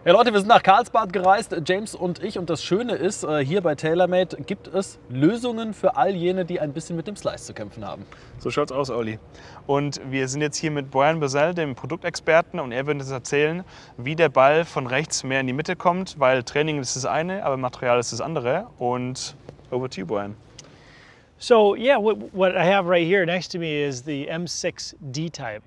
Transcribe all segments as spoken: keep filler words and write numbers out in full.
Ja Leute, wir sind nach Karlsbad gereist, James und ich, und das Schöne ist, hier bei TaylorMade gibt es Lösungen für all jene, die ein bisschen mit dem Slice zu kämpfen haben. So schaut's aus, Olli. Und wir sind jetzt hier mit Brian Bozell, dem Produktexperten, und er wird uns erzählen, wie der Ball von rechts mehr in die Mitte kommt, weil Training ist das eine, aber Material ist das andere. Und over to you, Brian. So yeah, what, what I have right here next to me is the M six D-Type.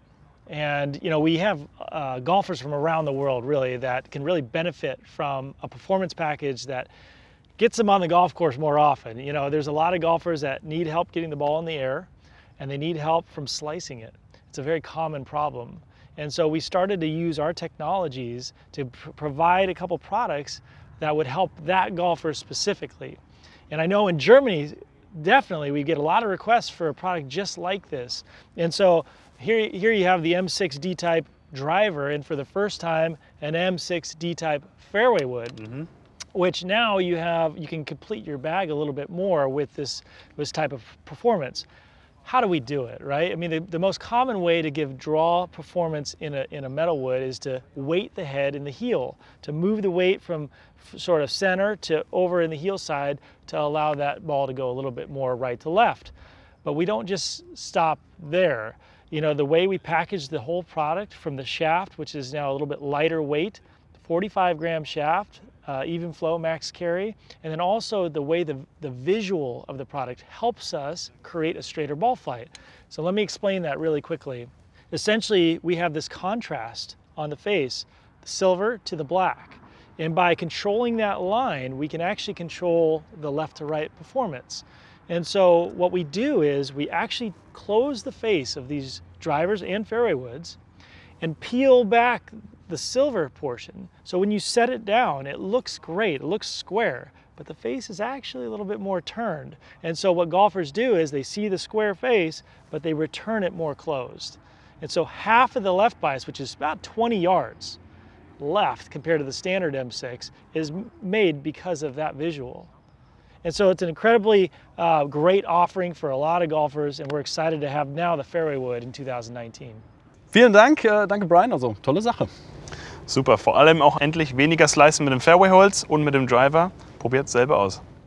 And you know, we have uh, golfers from around the world really that can really benefit from a performance package that gets them on the golf course more often. You know, there's a lot of golfers that need help getting the ball in the air and they need help from slicing it. It's a very common problem. And so we started to use our technologies to pr provide a couple products that would help that golfer specifically. And I know in Germany, definitely we get a lot of requests for a product just like this. And so Here, here you have the M six D-Type driver, and for the first time, an M six D-Type fairway wood, mm-hmm. which now you have, you can complete your bag a little bit more with this, this type of performance. How do we do it, right? I mean, the, the most common way to give draw performance in a, in a metal wood is to weight the head and the heel, to move the weight from sort of center to over in the heel side to allow that ball to go a little bit more right to left. But we don't just stop there. You know, the way we package the whole product from the shaft, which is now a little bit lighter weight, forty-five gram shaft, uh, even flow, max carry, and then also the way the, the visual of the product helps us create a straighter ball flight. So let me explain that really quickly. Essentially, we have this contrast on the face, the silver to the black. And by controlling that line, we can actually control the left to right performance. And so what we do is we actually close the face of these drivers and fairway woods and peel back the silver portion. So when you set it down, it looks great, it looks square, but the face is actually a little bit more turned. And so what golfers do is they see the square face, but they return it more closed. And so half of the left bias, which is about twenty yards left compared to the standard M six, is made because of that visual. And so it's an incredibly uh, great offering for a lot of golfers, and we're excited to have now the fairway wood in two thousand nineteen. Vielen Dank, äh, danke Brian, also tolle Sache. Super, vor allem auch endlich weniger Slicen mit dem Fairway-Holz und mit dem Driver. Probiert es selber aus.